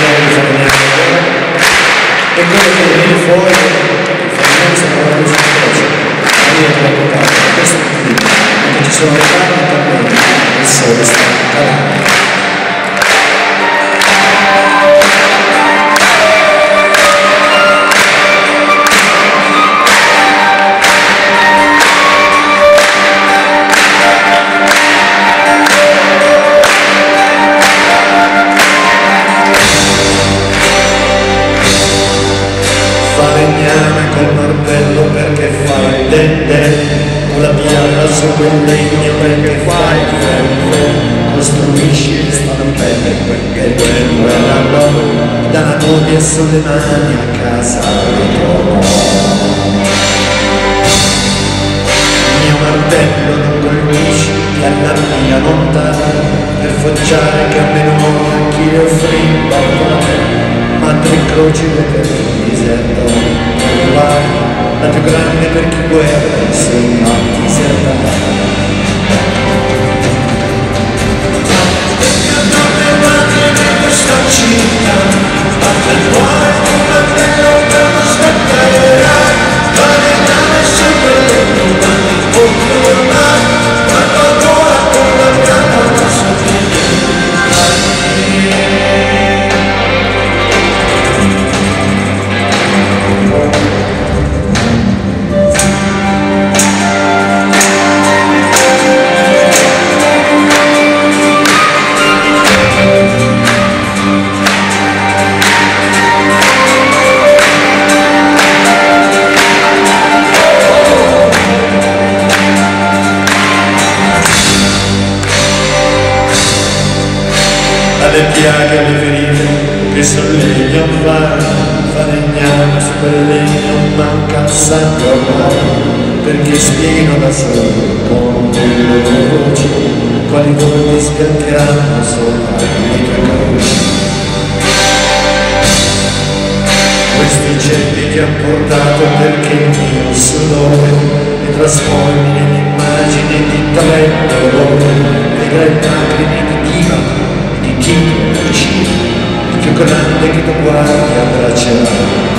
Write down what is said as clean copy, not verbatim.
di falegname e quello che viene fuori il falegname sembra una cosa feroce, ma io te l'ho portato da questo punto di vista, perché ci sono tanti camminamenti, il sole sta calando. Falegname col martello perché fai dente, con la pianta sopra il legno perché fai ferro, costruisci le stampelle perché guerrano, da nubi sulle mani a casa ritrovo. Il mio martello non colpisci alla mia lontana, per foggiare che almeno anch'io fribba, ma tre croci per il deserto la più grande per chi guerra sei a disertare. Questa città batte il cuore di un martello per non scappare, falegname sempre le domande oltre il mare, quando ancora con la gamba non soffrire. Alle piaghe, alle ferite che sollegno fare, falegname su quel legno manca il sangue ormai, perché spiegano da solo con le loro voci quali volti sbiancheranno sopra i tuoi croci. Questi ceppi che han portato perché il mio sudore mi trasformi nell'immagine di tre dolore, vedrai lacrime di diva, il più grande che tu guardi abbraccerà.